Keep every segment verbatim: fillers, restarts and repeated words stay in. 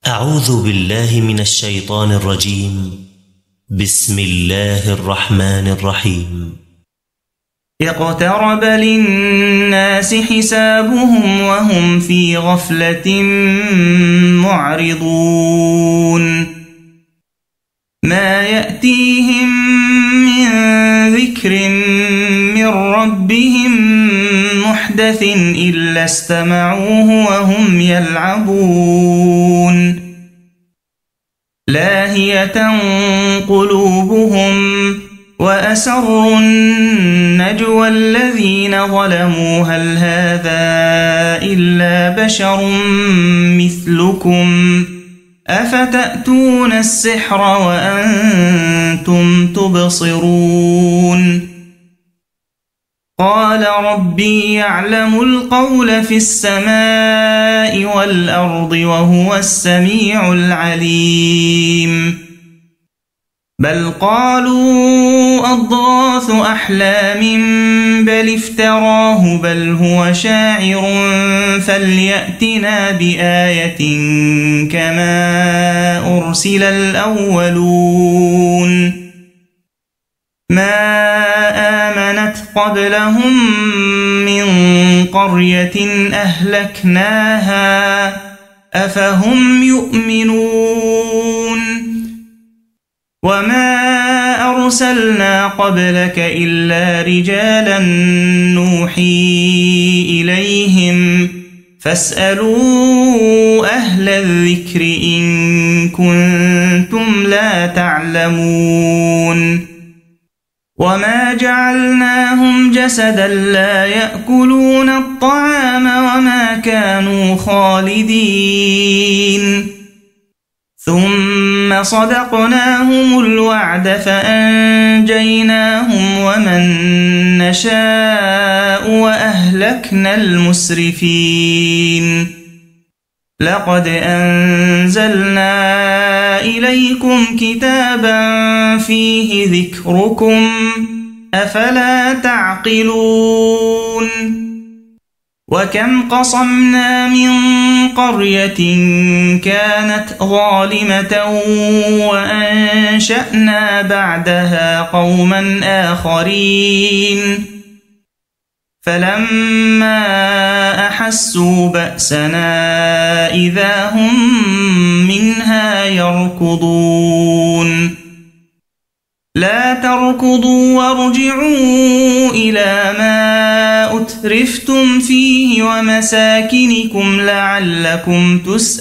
أعوذ بالله من الشيطان الرجيم. بسم الله الرحمن الرحيم. اقترب للناس حسابهم وهم في غفلة معرضون ما يأتيهم من ذكر من ربهم محدث إلا استمعوه وهم يلعبون لاهية قلوبهم وأسروا النجوى الذين ظلموا هل هذا إلا بشر مثلكم أفتأتون السحر وأنتم تبصرون قال ربي يعلم القول في السماء والأرض وهو السميع العليم بل قالوا أضغاث أحلام بل افتراه بل هو شاعر فليأتنا بآية كما أرسل الأولون ما آمنت قبلهم من قرية أهلكناها أفهم يؤمنون وما أرسلنا قبلك إلا رجالا نوحي إليهم فاسألوا أهل الذكر إن كنتم لا تعلمون وما جعلناهم جسدا لا يأكلون الطعام وما كانوا خالدين ثم صدقناهم الوعد فأنجيناهم ومن نشاء وأهلكنا المسرفين لقد أنزلنا إليكم كتابا فيه ذكركم أفلا تعقلون وكم قصمنا من قرية كانت ظالمة وأنشأنا بعدها قوما آخرين فلما أحسوا بأسنا إذا هم منها يركضون لا تركضوا وارجعوا إلى ما أترفتم فيه ومساكنكم لعلكم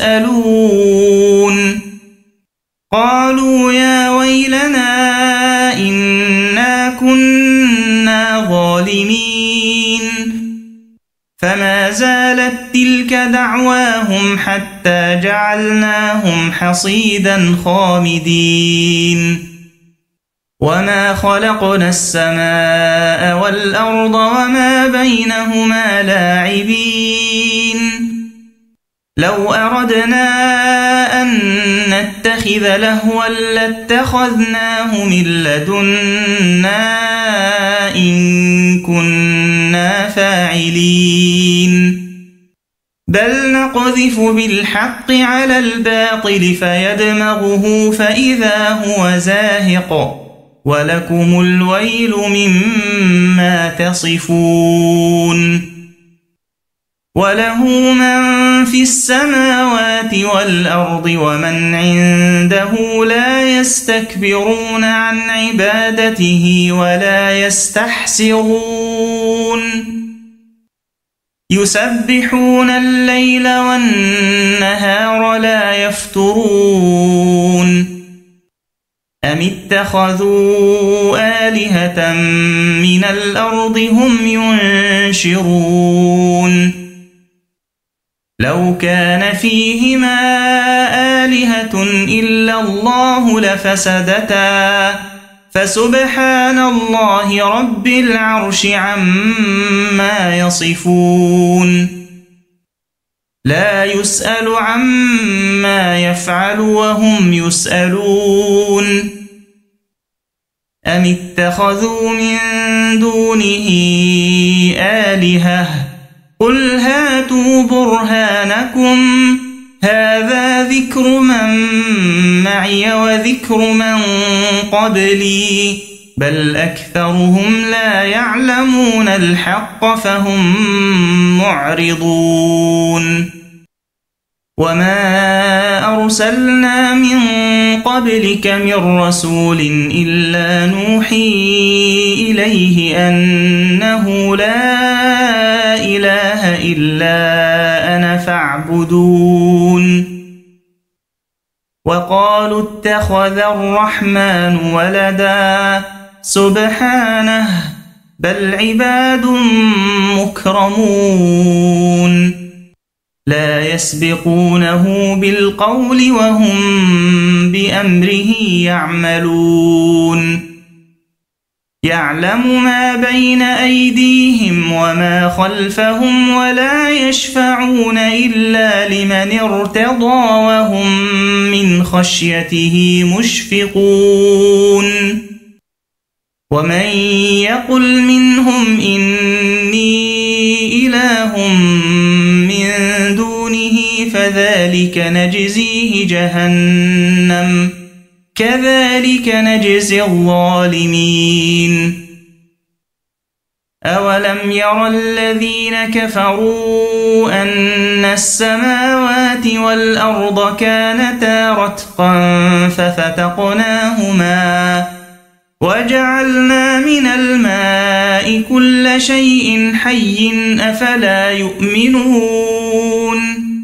تسألون قالوا يا ويلنا إنا كنا ظالمين فما زالت تلك دعواهم حتى جعلناهم حصيدا خامدين وما خلقنا السماء والأرض وما بينهما لاعبين لو أردنا أن نتخذ لهوا لاتخذناه من لدنا إن كنا فاعلين بل نقذف بالحق على الباطل فيدمغه فإذا هو زاهق ولكم الويل مما تصفون وله من في السماوات والأرض ومن عنده لا يستكبرون عن عبادته ولا يستحسرون يسبحون الليل والنهار لا يفترون أم اتخذوا آلهة من الأرض هم ينشرون لو كان فيهما آلهة إلا الله لفسدتا فسبحان الله رب العرش عما يصفون لا يسأل عما يفعل وهم يسألون أم اتخذوا من دونه آلهة قل هاتوا برهانكم هذا ذكر من معي وذكر من قبلي بل أكثرهم لا يعلمون الحق فهم معرضون وما أرسلنا من قبلك من رسول إلا نوحي إليه أنه لا إله إلا أنا فاعبدون وقالوا اتخذ الرحمن ولدا سبحانه بل عباد مكرمون لا يسبقونه بالقول وهم بأمره يعملون يعلم ما بين أيديهم وما خلفهم ولا يشفعون إلا لمن ارتضى وهم من خشيته مشفقون ومن يقل منهم إني إله من دونه فذلك نجزيه جهنم كذلك نجزي الظالمين أولم ير الذين كفروا أن السماوات والأرض كانتا رتقا ففتقناهما وجعلنا من الماء كل شيء حي أفلا يؤمنون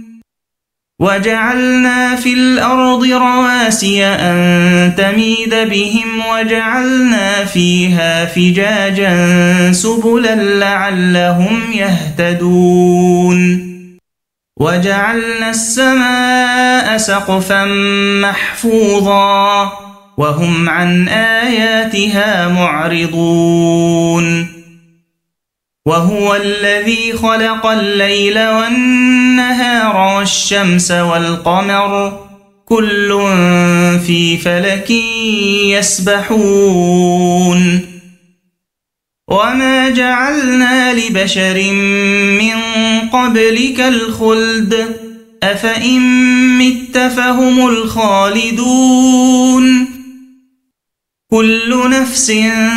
وجعلنا في الأرض رواسي أن تميد بهم وجعلنا فيها فجاجا سبلا لعلهم يهتدون وجعلنا السماء سقفا محفوظا وهم عن آياتها معرضون وهو الذي خلق الليل والنهار والشمس والقمر كل في فلك يسبحون وما جعلنا لبشر من قبلك الخلد أفإن مت فهم الخالدون كل نفس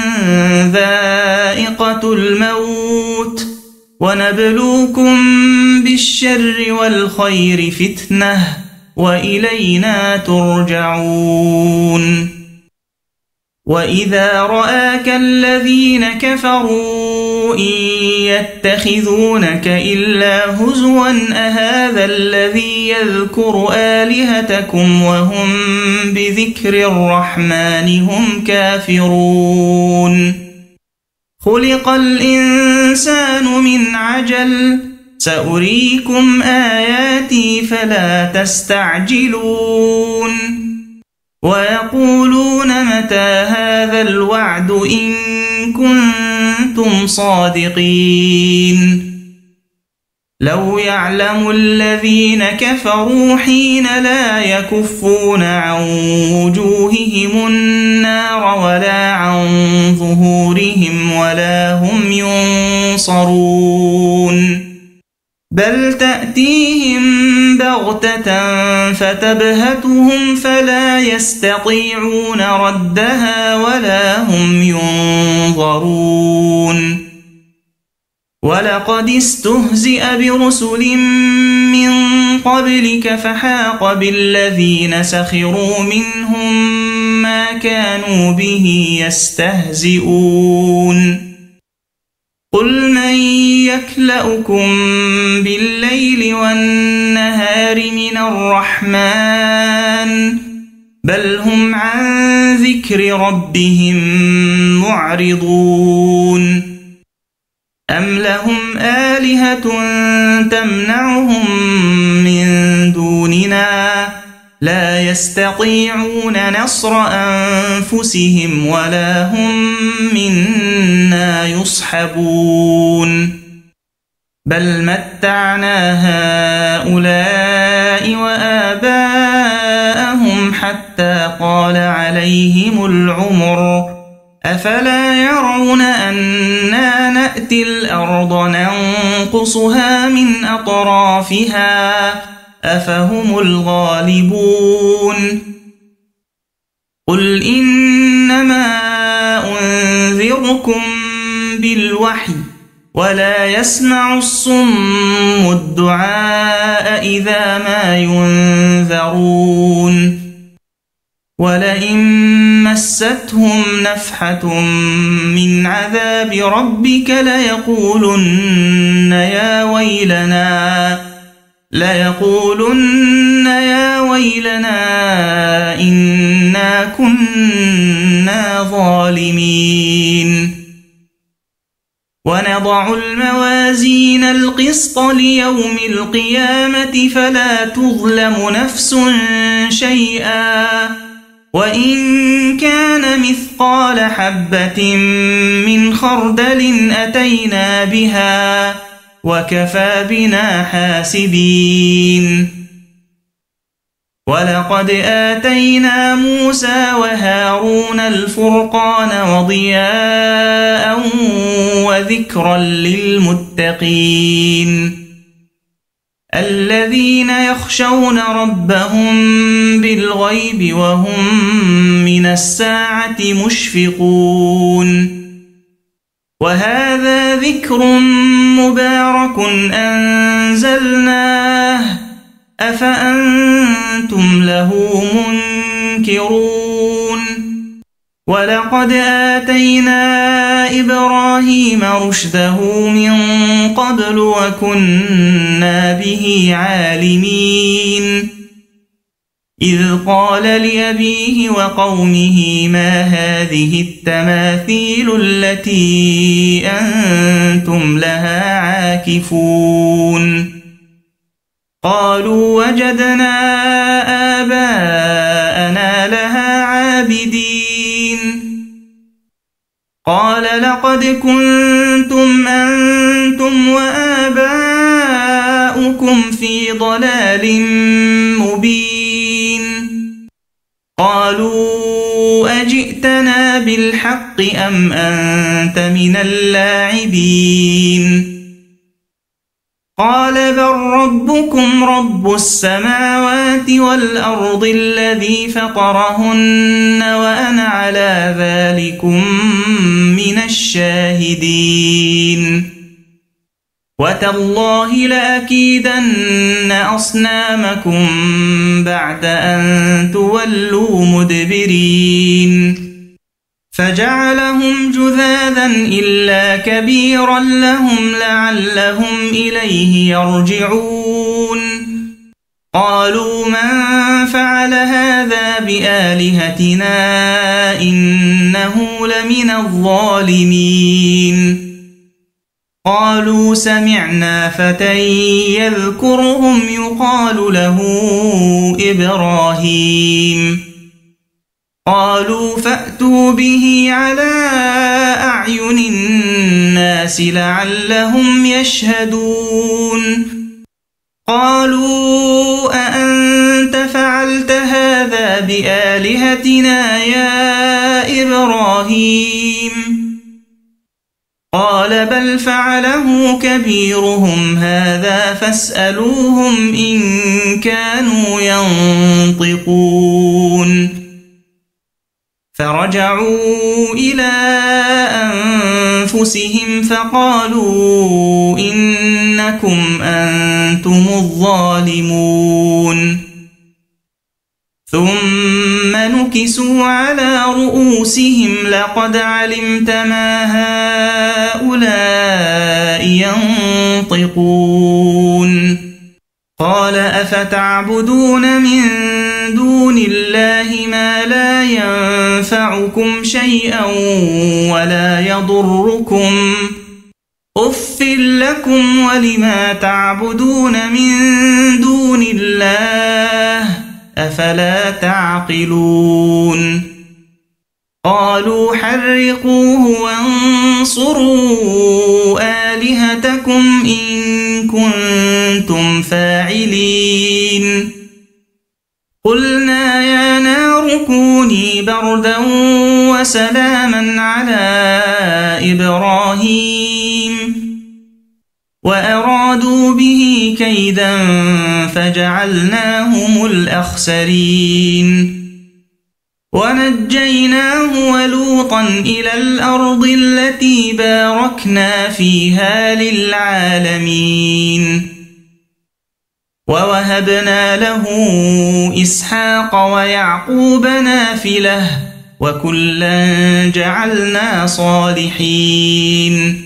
ذائقة الموت ونبلوكم بالشر والخير فتنة وإلينا ترجعون وإذا رآك الذين كفروا إن يتخذونك إلا هزوا أهذا الذي يذكر آلهتكم وهم بذكر الرحمن هم كافرون خلق الإنسان من عجل سأريكم آياتي فلا تستعجلون ويقولون متى هذا الوعد إن كنتم صادقين لو يعلم الذين كفروا حين لا يكفون عن وجوههم النار ولا عن ظهورهم ولا هم ينصرون بل تأتيهم بغتة فتبهتهم فلا يستطيعون ردها ولا هم ينظرون ولقد استهزئ برسل من قبلك فحاق بالذين سخروا منهم ما كانوا به يستهزئون قل من يكلؤكم بالليل والنهار من الرحمن بل هم عن ذكر ربهم معرضون أم لهم آلهة تمنعهم من دوننا لا يستطيعون نصر أنفسهم ولا هم منا يصحبون بل متعنا هؤلاء وآباءهم حتى طال عليهم العمر أفلا يرون أنا نأتي الأرض ننقصها من أطرافها أفهم الغالبون قل إنما أنذركم بالوحي ولا يسمع الصم الدعاء إذا ما ينذرون ولئن مستهم نفحة من عذاب ربك ليقولن يا ويلنا ليقولن يا ويلنا إنا كنا ظالمين ونضع الموازين القسط ليوم القيامة فلا تظلم نفس شيئا وإن كان مثقال حبة من خردل أتينا بها وكفى بنا حاسبين ولقد آتينا موسى وهارون الفرقان وضياء وذكرا للمتقين الذين يخشون ربهم بالغيب وهم من الساعة مشفقون وهذا ذكر مبارك أنزلناه أفأنتم له منكرون ولقد آتينا إبراهيم رشده من قبل وكنا به عالمين إذ قال لأبيه وقومه ما هذه التماثيل التي أنتم لها عاكفون قالوا وجدنا آباءنا لها عابدين قال لقد كنتم أنتم وآباؤكم في ضلال مبين قالوا أجئتنا بالحق أم أنت من اللاعبين قال بل ربكم رب السماوات والأرض الذي فطرهن وأنا على ذلكم من الشاهدين وتالله لأكيدن أصنامكم بعد أن تولوا مدبرين فجعلهم جذاذا إلا كبيرا لهم لعلهم إليه يرجعون قالوا من فعل هذا بآلهتنا إنه لمن الظالمين قالوا سمعنا فتى يذكرهم يقال له إبراهيم قالوا فأتوا به على أعين الناس لعلهم يشهدون قالوا أأنت فعلت هذا بآلهتنا يا إبراهيم قال بل فعله كبيرهم هذا فاسألوهم إن كانوا ينطقون فرجعوا إلى أنفسهم فقالوا إنكم أنتم الظالمون ثم نكسوا على رؤوسهم لقد علمت ما هؤلاء ينطقون قال أفتعبدون من دون الله ما لا ينفعكم شيئا ولا يضركم أف لكم ولما تعبدون من دون الله أفلا تعقلون قالوا حرقوه وانصروا آلهتكم إن كنتم فاعلين قلنا يا نار كوني بردا وسلاما على إبراهيم وأرادوا به كيدا فجعلناهم الأخسرين ونجيناه ولوطا إلى الأرض التي باركنا فيها للعالمين ووهبنا له إسحاق ويعقوب نافلة وكلا جعلنا صالحين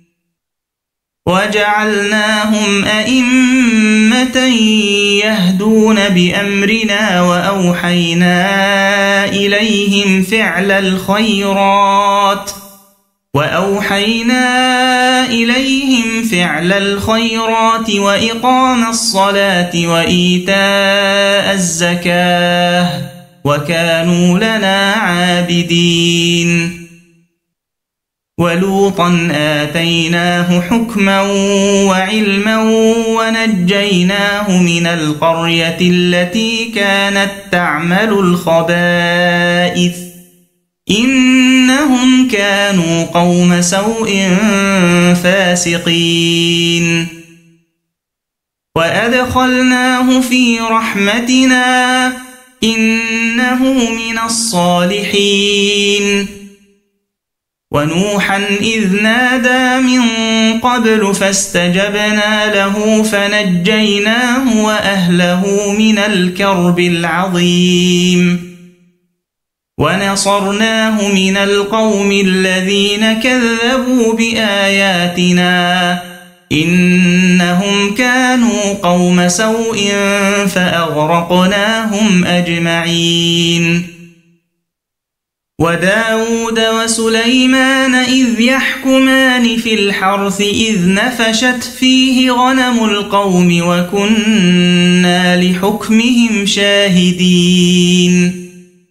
وجعلناهم أئمة يهدون بأمرنا وأوحينا إليهم فعل الخيرات وأوحينا إليهم فعل الخيرات وإقام الصلاة وإيتاء الزكاة وكانوا لنا عابدين ولوطا آتيناه حكما وعلما ونجيناه من القرية التي كانت تعمل الخبائث إنهم كانوا قوم سوء فاسقين وأدخلناه في رحمتنا إنه من الصالحين ونوحا إذ نادى من قبل فاستجبنا له فنجيناه وأهله من الكرب العظيم ونصرناه من القوم الذين كذبوا بآياتنا إنهم كانوا قوم سوء فأغرقناهم أجمعين وداود وسليمان إذ يحكمان في الحرث إذ نفشت فيه غنم القوم وكنا لحكمهم شاهدين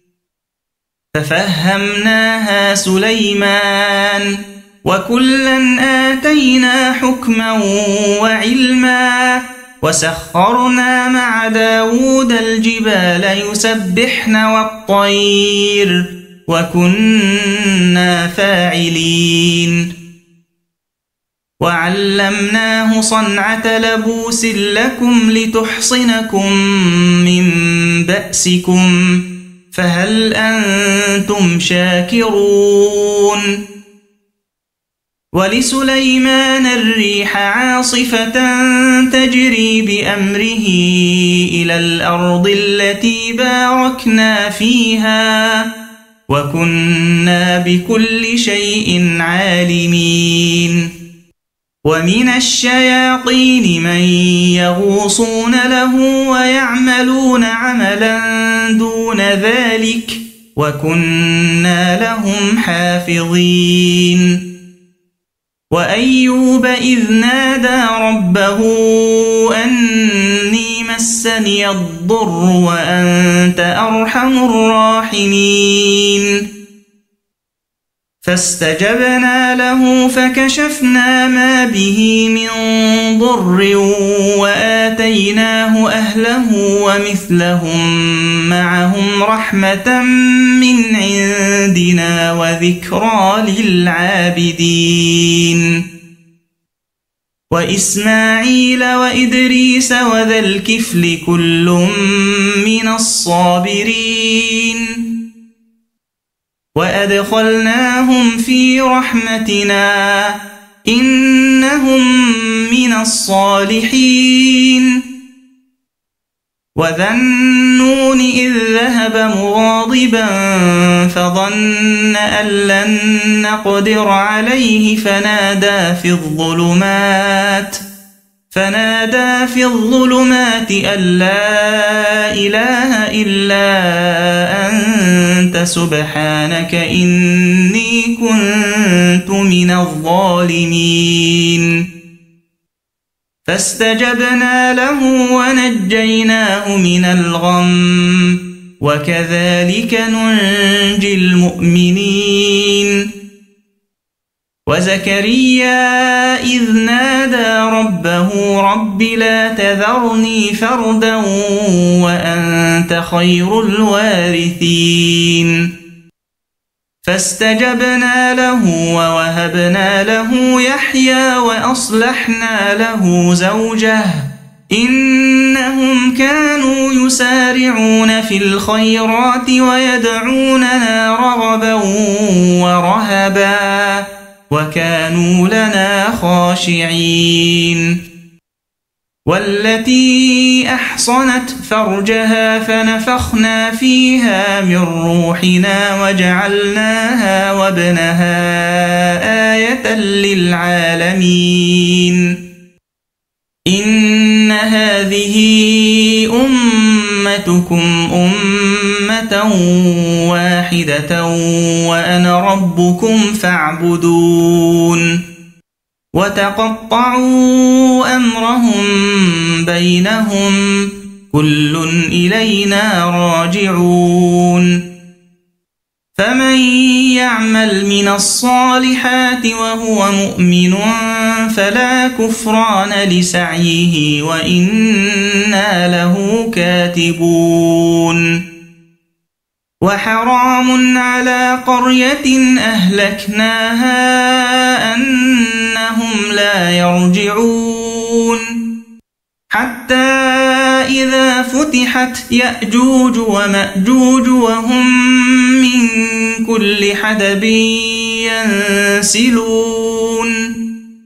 ففهمناها سليمان وكلا آتينا حكما وعلما وسخرنا مع داود الجبال يسبحن والطير وكنا فاعلين وعلمناه صنعة لبوس لكم لتحصنكم من بأسكم فهل أنتم شاكرون ولسليمان الريح عاصفة تجري بأمره إلى الأرض التي باركنا فيها وكنا بكل شيء عالمين ومن الشياطين من يغوصون له ويعملون عملا دون ذلك وكنا لهم حافظين وأيوب إذ نادى ربه أني مسني الضر وأنت أرحم الراحمين فاستجبنا له فكشفنا ما به من ضر وآتيناه أهله ومثلهم معهم رحمة من عندنا وذكرى للعابدين وإسماعيل وإدريس وذا الكفل كل من الصابرين وأدخلناهم في رحمتنا إنهم من الصالحين وذا النون إذ ذهب مغاضبا فظن أن لن نقدر عليه فنادى في الظلمات فنادى في الظلمات أن لا إله إلا أنت سبحانك إني كنت من الظالمين فاستجبنا له ونجيناه من الغم وكذلك ننجي المؤمنين وزكريا إذ نادى ربه رب لا تذرني فردا وأنت خير الوارثين فاستجبنا له ووهبنا له يحيى وأصلحنا له زوجه إنهم كانوا يسارعون في الخيرات ويدعوننا رغبا ورهبا وكانوا لنا خاشعين. والتي أحصنت فرجها فنفخنا فيها من روحنا وجعلناها وابنها آية للعالمين. إن هذه أمتكم أمة واحدة وأنا ربكم فاعبدون. وتقطعوا أمرهم بينهم كل إلينا راجعون. فمن يعمل من الصالحات وهو مؤمن فلا كفران لسعيه وإنا له كاتبون. وحرام على قرية أهلكناها أنهم لا يرجعون حتى إذا فتحت يأجوج ومأجوج وهم من كل حدب ينسلون.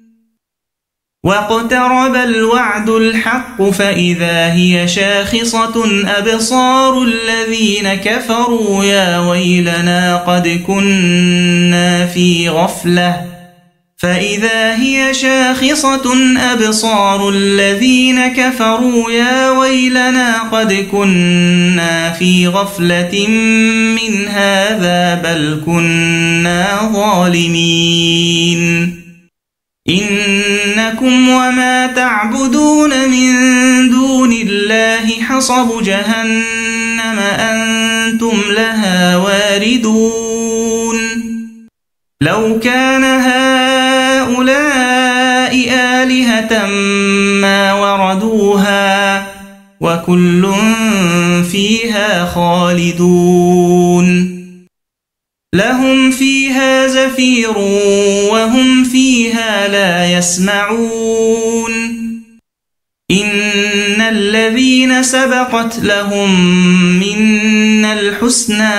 واقترب الوعد الحق فإذا هي شاخصة أبصار الذين كفروا يا ويلنا قد كنا في غفلة فإذا هي شاخصة أبصار الذين كفروا يا ويلنا قد كنا في غفلة من هذا بل كنا ظالمين. إنكم وما تعبدون من دون الله حصب جهنم أنتم لها واردون. لو كان هؤلاء آلهة ما وردوها وكل فيها خالدون. لهم فيها زفير وهم فيها لا يسمعون. إن الذين سبقت لهم منا الحسنى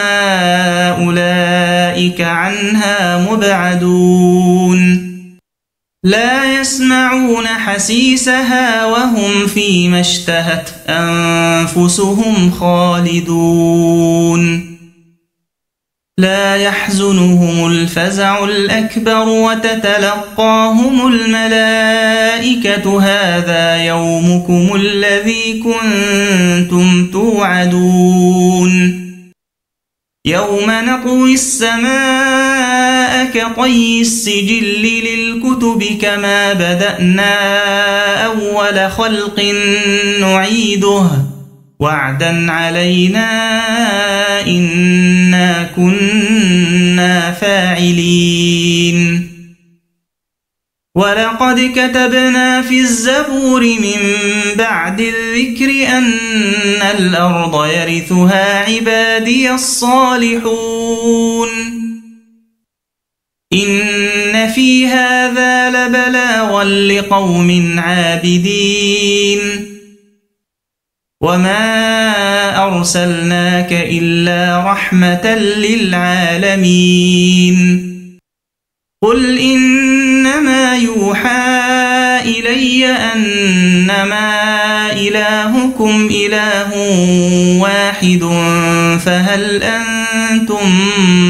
أولئك عنها مبعدون. لا يسمعون حسيسها وهم فيما اشتهت أنفسهم خالدون. لا يحزنهم الفزع الأكبر وتتلقاهم الملائكة هذا يومكم الذي كنتم توعدون. يوم نطوي السماء كطي السجل للكتب كما بدأنا أول خلق نعيده وعدا علينا إنا كنا فاعلين. ولقد كتبنا في الزبور من بعد الذكر أن الأرض يرثها عبادي الصالحون. إن في هذا لبلاغا لقوم عابدين. وما أرسلناك إلا رحمة للعالمين. قل إنما يوحى إلي أنما إلهكم إله واحد فهل أنتم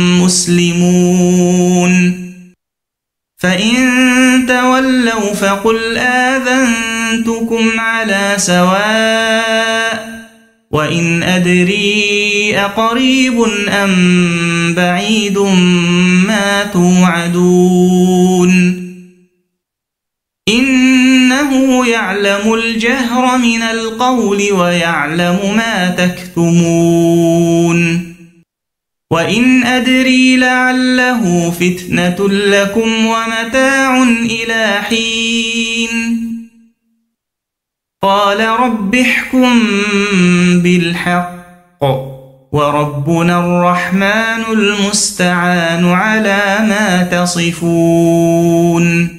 مسلمون؟ فإن تولوا فقل آذنتكم على سواء وإن أدري أقريب أم بعيد ما توعدون. إنه يعلم الجهر من القول ويعلم ما تكتمون. وإن أدري لعله فتنة لكم ومتاع إلى حين. قال رب احكم بالحق وربنا الرحمن المستعان على ما تصفون.